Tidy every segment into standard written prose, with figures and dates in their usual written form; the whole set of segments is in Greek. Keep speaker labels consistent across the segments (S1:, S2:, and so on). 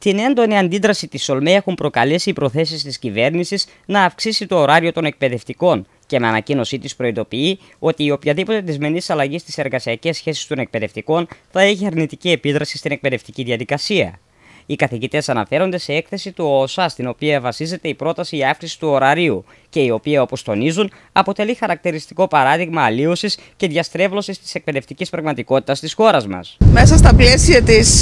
S1: Την έντονη αντίδραση της ΟΛΜΕ έχουν προκαλέσει οι προθέσεις της κυβέρνησης να αυξήσει το ωράριο των εκπαιδευτικών και με ανακοίνωσή της προειδοποιεί ότι η οποιαδήποτε δυσμενής αλλαγή στις εργασιακές σχέσεις των εκπαιδευτικών θα έχει αρνητική επίδραση στην εκπαιδευτική διαδικασία. Οι καθηγητές αναφέρονται σε έκθεση του ΟΟΣΑ, στην οποία βασίζεται η πρόταση για αύξηση του ωραρίου και η οποία, όπως τονίζουν, αποτελεί χαρακτηριστικό παράδειγμα αλλίωσης και διαστρέβλωσης της εκπαιδευτικής πραγματικότητας της χώρας μας.
S2: Μέσα στα πλαίσια της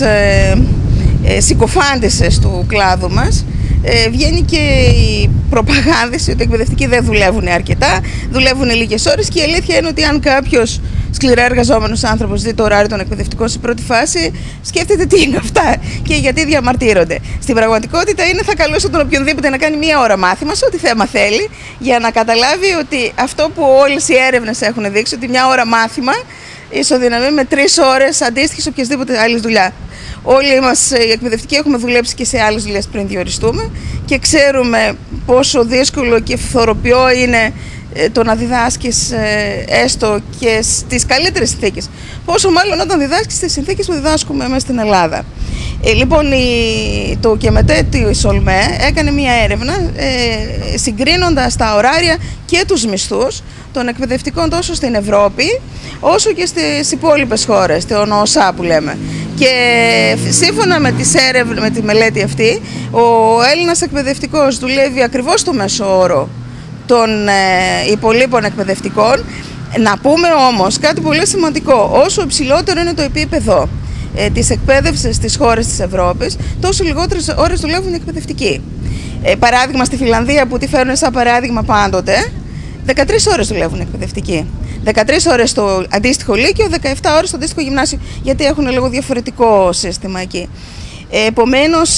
S2: συκοφάντησης του κλάδου μας, βγαίνει και η προπαγάνδηση ότι οι εκπαιδευτικοί δεν δουλεύουν αρκετά, δουλεύουν λίγες ώρες και η αλήθεια είναι ότι αν κάποιος σκληρά εργαζόμενος άνθρωπος δει το ωράριο των εκπαιδευτικών σε πρώτη φάση, σκέφτεται τι είναι αυτά και γιατί διαμαρτύρονται. Στην πραγματικότητα είναι θα καλούσω τον οποιονδήποτε να κάνει μία ώρα μάθημα σε ό,τι θέμα θέλει, για να καταλάβει ότι αυτό που όλες οι έρευνες έχουν δείξει, ότι μια ώρα μάθημα ισοδυναμεί με 3 ώρες αντίστοιχης οποιασδήποτε άλλη δουλειά. Όλοι μας οι εκπαιδευτικοί έχουμε δουλέψει και σε άλλες δουλειές πριν διοριστούμε και ξέρουμε πόσο δύσκολο και φθοροποιό είναι το να διδάσκεις έστω και στις καλύτερες συνθήκες. Πόσο μάλλον όταν διδάσκεις στις συνθήκες που διδάσκουμε μέσα στην Ελλάδα. Λοιπόν, το ΚΕΜΕΤΕ της ΟΛΜΕ έκανε μια έρευνα συγκρίνοντας τα ωράρια και τους μισθούς των εκπαιδευτικών τόσο στην Ευρώπη όσο και στις υπόλοιπες χώρες, τον ΟΟΣΑ που λέμε. Και σύμφωνα με τη μελέτη αυτή, ο Έλληνας εκπαιδευτικός δουλεύει ακριβώς στο μέσο όρο των υπολείπων εκπαιδευτικών. Να πούμε όμως κάτι πολύ σημαντικό: όσο υψηλότερο είναι το επίπεδο της εκπαίδευσης στις χώρες της Ευρώπης, τόσο λιγότερες ώρες δουλεύουν οι εκπαιδευτικοί. Παράδειγμα, στη Φιλανδία, που τη φέρνουν σαν παράδειγμα πάντοτε, 13 ώρες δουλεύουν οι εκπαιδευτικοί. 13 ώρες στο αντίστοιχο λύκειο, 17 ώρες στο αντίστοιχο γυμνάσιο, γιατί έχουν λίγο διαφορετικό σύστημα εκεί. Επομένως,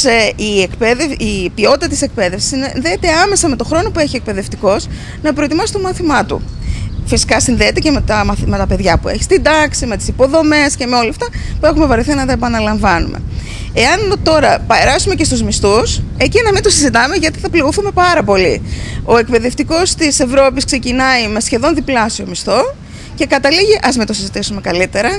S2: η ποιότητα της εκπαίδευσης συνδέεται άμεσα με το χρόνο που έχει ο εκπαιδευτικός να προετοιμάσει το μάθημά του. Φυσικά συνδέεται και με τα παιδιά που έχει στην τάξη, με τις υποδομές και με όλα αυτά που έχουμε βαρεθεί να τα επαναλαμβάνουμε. Εάν τώρα περάσουμε και στους μισθούς, εκεί να μην το συζητάμε, γιατί θα πληγωθούμε πάρα πολύ. Ο εκπαιδευτικός της Ευρώπης ξεκινάει με σχεδόν διπλάσιο μισθό και καταλήγει, ας μην το συζητήσουμε καλύτερα,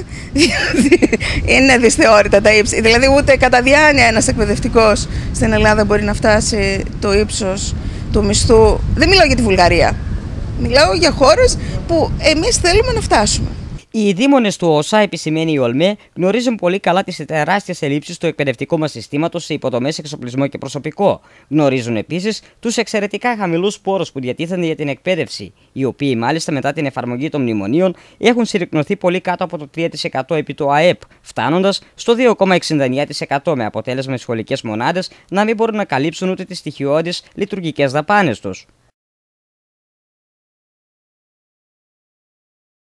S2: είναι δυσθεώρητα τα ύψη. Δηλαδή ούτε κατά διάνοια ένας εκπαιδευτικός στην Ελλάδα μπορεί να φτάσει το ύψος του μισθού. Δεν μιλάω για τη Βουλγαρία, μιλάω για χώρες που εμείς θέλουμε να φτάσουμε.
S1: Οι δήμονες του ΟΟΣΑ, επισημαίνει η ΟΛΜΕ, γνωρίζουν πολύ καλά τις τεράστιες ελλείψεις του εκπαιδευτικού μας συστήματος σε υποδομές, εξοπλισμό και προσωπικό. Γνωρίζουν επίσης τους εξαιρετικά χαμηλούς πόρους που διατίθενται για την εκπαίδευση, οι οποίοι μάλιστα μετά την εφαρμογή των μνημονίων έχουν συρρικνωθεί πολύ κάτω από το 3% επί το ΑΕΠ, φτάνοντας στο 2,69%, με αποτέλεσμα οι σχολικές μονάδες να μην μπορούν να καλύψουν ούτε τις στοιχειώδεις λειτουργικές δαπάνες τους.